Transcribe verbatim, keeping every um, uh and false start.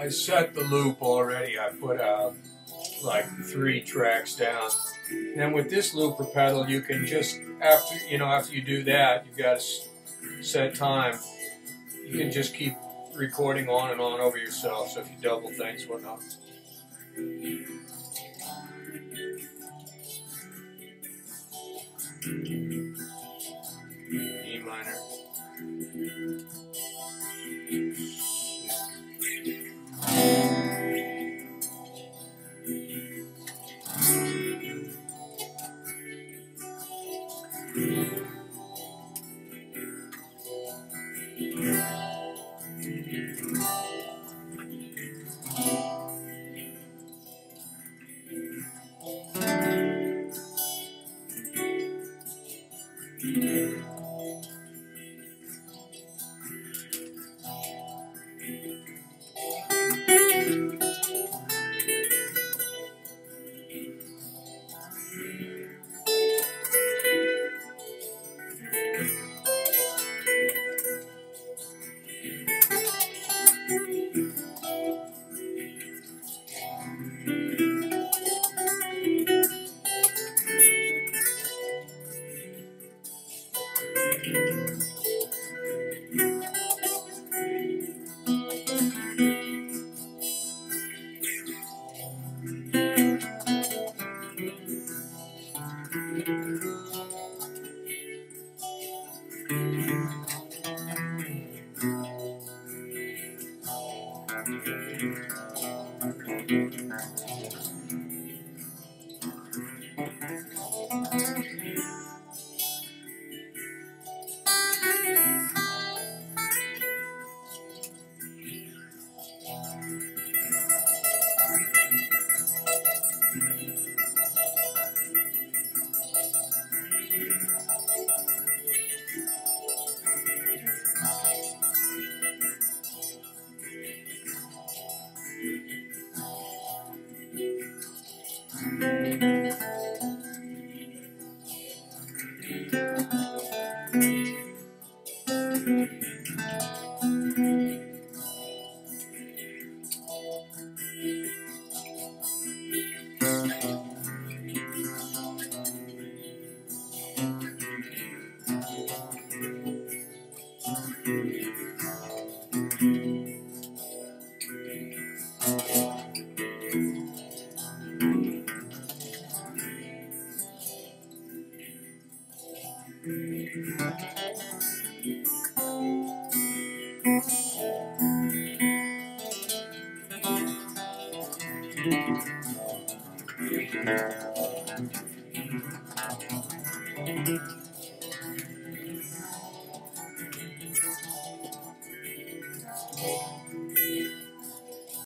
I set the loop already. I put uh, like three tracks down. Then with this looper pedal, you can just, after you know, after you do that, you've got to set time. You can just keep recording on and on over yourself. So if you double things, whatnot. E minor.